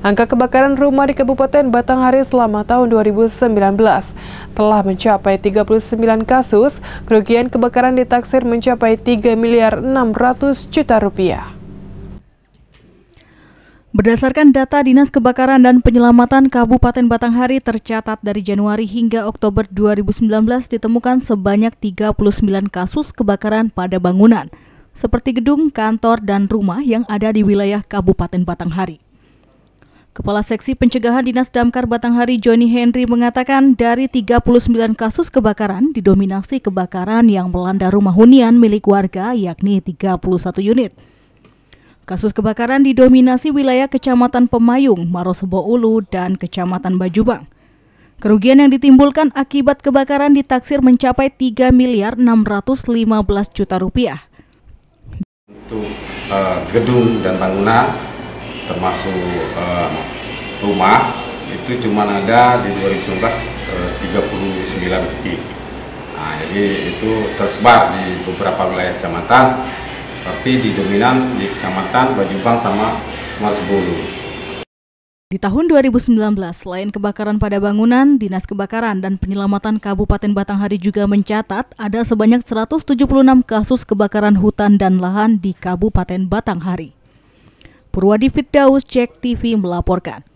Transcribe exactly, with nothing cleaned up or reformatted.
Angka kebakaran rumah di Kabupaten Batanghari selama tahun dua ribu sembilan belas telah mencapai tiga puluh sembilan kasus, kerugian kebakaran ditaksir mencapai tiga miliar enam ratus juta rupiah. Berdasarkan data Dinas Kebakaran dan Penyelamatan Kabupaten Batanghari tercatat dari Januari hingga Oktober dua ribu sembilan belas ditemukan sebanyak tiga puluh sembilan kasus kebakaran pada bangunan, seperti gedung, kantor, dan rumah yang ada di wilayah Kabupaten Batanghari. Kepala Seksi Pencegahan Dinas Damkar Batanghari Johnny Henry mengatakan dari tiga puluh sembilan kasus kebakaran didominasi kebakaran yang melanda rumah hunian milik warga yakni tiga puluh satu unit. Kasus kebakaran didominasi wilayah Kecamatan Pemayung, Marosebo Ulu, dan Kecamatan Bajubang. Kerugian yang ditimbulkan akibat kebakaran ditaksir mencapai tiga miliar enam ratus lima belas juta rupiah. Untuk uh, gedung dan bangunan termasuk uh, rumah itu cuma ada di dua ribu sembilan belas uh, tiga puluh sembilan titik. Nah, jadi itu tersebar di beberapa wilayah kecamatan, tapi di dominan di Kecamatan Bajubang sama Marosebo Ulu. Di tahun dua ribu sembilan belas, selain kebakaran pada bangunan, Dinas Kebakaran dan Penyelamatan Kabupaten Batanghari juga mencatat ada sebanyak seratus tujuh puluh enam kasus kebakaran hutan dan lahan di Kabupaten Batanghari. Purwadi Firdaus, Cek T V melaporkan.